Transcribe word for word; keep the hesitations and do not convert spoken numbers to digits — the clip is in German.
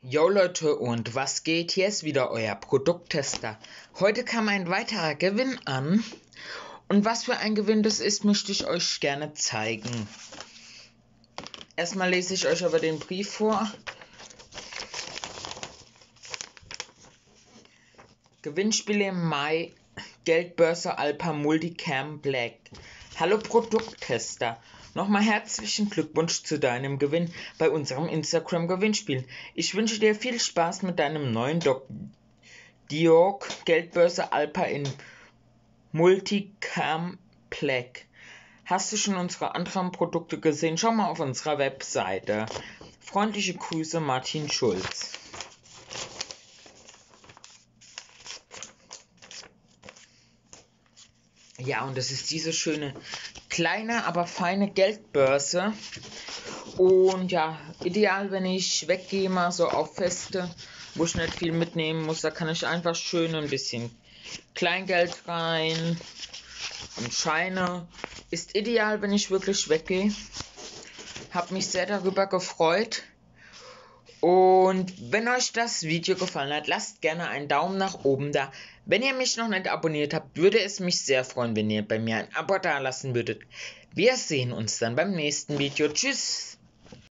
Jo Leute, und was geht? Hier ist wieder euer Produkttester. Heute kam ein weiterer Gewinn an. Und was für ein Gewinn das ist, möchte ich euch gerne zeigen. Erstmal lese ich euch aber den Brief vor. Gewinnspiele im Mai, Geldbörse Alpa Multicam Black. Hallo Produkttester. Nochmal herzlichen Glückwunsch zu deinem Gewinn bei unserem Instagram-Gewinnspiel. Ich wünsche dir viel Spaß mit deinem neuen Doc Diog Geldbörse Alpa in Multicam Black. Hast du schon unsere anderen Produkte gesehen? Schau mal auf unserer Webseite. Freundliche Grüße, Martin Schulz. Ja, und das ist diese schöne, kleine, aber feine Geldbörse. Und ja, ideal, wenn ich weggehe, mal so auf Feste, wo ich nicht viel mitnehmen muss. Da kann ich einfach schön ein bisschen Kleingeld rein und Scheine. Ist ideal, wenn ich wirklich weggehe. Hab mich sehr darüber gefreut. Und wenn euch das Video gefallen hat, lasst gerne einen Daumen nach oben da. Wenn ihr mich noch nicht abonniert habt, würde es mich sehr freuen, wenn ihr bei mir ein Abo da lassen würdet. Wir sehen uns dann beim nächsten Video. Tschüss!